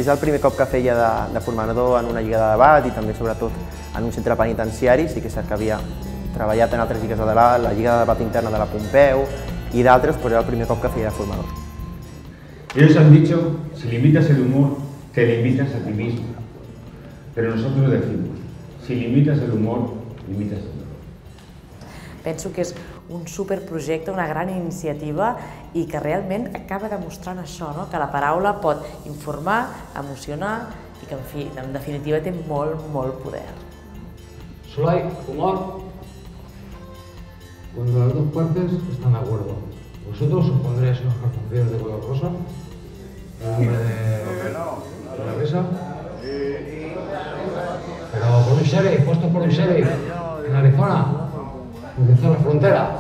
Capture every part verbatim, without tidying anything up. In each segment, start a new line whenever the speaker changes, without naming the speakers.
És el primer cop que feia de, de formador en una lliga de debat i també, sobretot, en un centre penitenciari. Sí que és cert que havia treballat en altres lligues de debat, la lliga de debat interna de la Pompeu i d'altres, però era el primer cop que feia de formador.
Ellos han dicho, si limitas el humor, te limitas a ti mismo. Pero nosotros decimos, si limitas el humor, limitas el dolor.
Penso que és un superprojecte, una gran iniciativa i que realment acaba demostrant això, no? Que la paraula pot informar, emocionar i que, en fi, en definitiva té molt, molt poder.
Solo hay humor cuando las dos partes están de acuerdo. ¿Vosotros os pondréis unos calzoncillos de color rosa? ¿En nombre de la risa? Pero por un sheriff, puesto por un sheriff, en Arizona, en la frontera.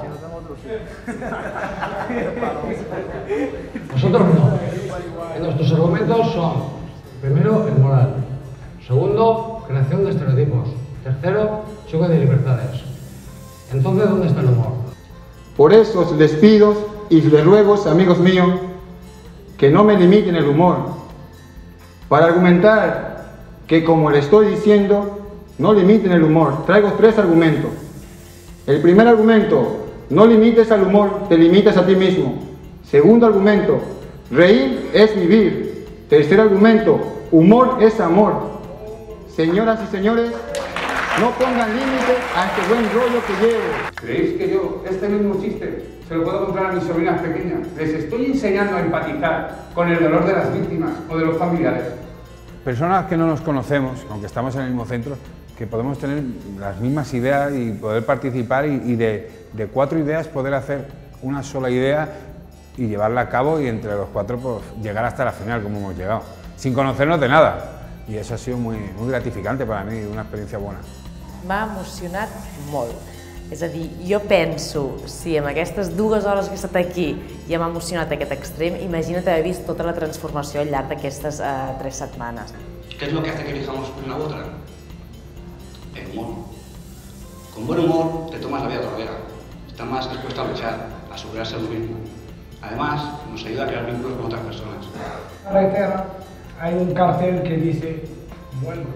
Nosotros no. Nuestros argumentos son, primero, el moral. Segundo, creación de estereotipos. Tercero, choque de libertades. Entonces, ¿dónde está el humor?
Por eso les pido y les ruego, amigos míos, que no me limiten el humor. Para argumentar que, como le estoy diciendo, no limiten el humor. Traigo tres argumentos. El primer argumento, no limites al humor, te limitas a ti mismo. Segundo argumento, reír es vivir. Tercer argumento, humor es amor. Señoras y señores, no pongan límite a este buen rollo que llevo.
¿Creéis que yo este mismo chiste se lo puedo contar a mis sobrinas pequeñas? Les estoy enseñando a empatizar con el dolor de las víctimas o de los familiares.
Personas que no nos conocemos, aunque estamos en el mismo centro, que podemos tener las mismas ideas y poder participar y, y de, de cuatro ideas poder hacer una sola idea y llevarla a cabo y entre los cuatro pues, llegar hasta la final como hemos llegado, sin conocernos de nada. Y eso ha sido muy, muy gratificante para mí, una experiencia buena.
M'ha emocionat molt. És a dir, jo penso, si amb aquestes dues hores que he estat aquí ja m'ha emocionat aquest extrem, imagina't haver vist tota la transformació al llarg d'aquestes uh, tres setmanes.
¿Qué es lo que hace que elijamos una u otra? El humor. Con buen humor te tomas la vida todavía. Estás más dispuesto a luchar, a superarse a lo mismo. Además, nos ayuda a crear vínculos con otras personas.
En la carretera hay un cartel que dice, vuelvo.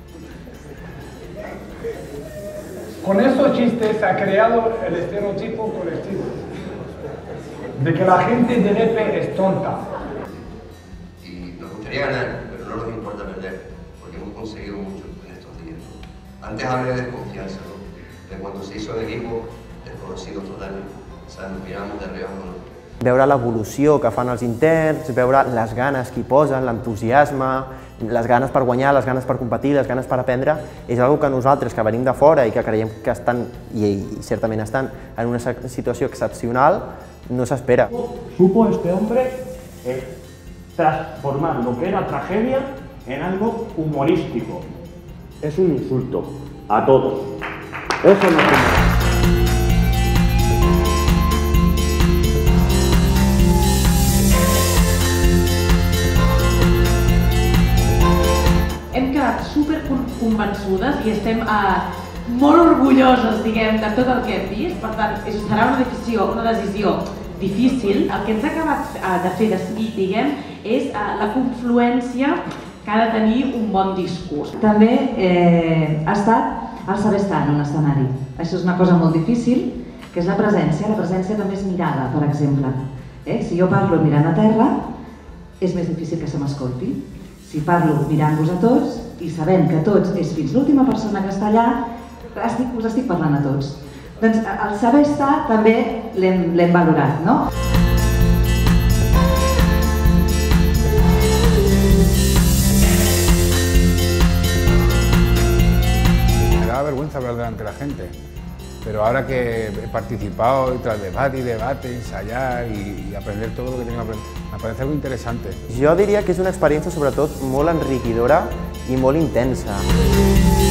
Con estos chistes se ha creado el estereotipo colectivo de que la gente de Lepe es tonta.
Y nos gustaría ganar, pero no nos importa perder, porque hemos conseguido mucho en estos días. Antes hablé de desconfianza, ¿no? De cuando se hizo el equipo, desconocido total, o sea, nos miramos de arriba a abajo.
Veure l'evolució que fan els interns, veure les ganes que hi posen, l'entusiasme, les ganes per guanyar, les ganes per competir, les ganes per aprendre, és una cosa que nosaltres, que venim de fora i que creiem que estan, i, i certament estan, en una situació excepcional, no s'espera.
Supo este hombre eh, transformar lo que era tragedia en algo humorístico. Es un insulto a todos. Eso no es humor.
Hem quedat super convençudes i estem eh, molt orgulloses, diguem, de tot el que hem vist. Per tant, serà una decisió, una decisió difícil. El que ens ha acabat eh, de fer decidir, diguem, és eh, la confluència que ha de tenir un bon discurs.
També eh, ha estat el saber estar en un escenari. Això és una cosa molt difícil, que és la presència. La presència també és mirada, per exemple. Eh? Si jo parlo mirant a terra, és més difícil que se m'escolti. Si parlo mirant-vos a tots i sabent que tots és fins l'última persona que està allà, estic, us estic parlant a tots. Doncs el saber estar també l'hem valorat, no?
Me daba vergüenza hablar delante de la gente, pero ahora que he participado tras debate y debate, ensayar y, y aprender todo lo que tengo que aprender, me parece algo interesante.
Jo diria que és una experiència sobretot molt enriquidora i molt intensa.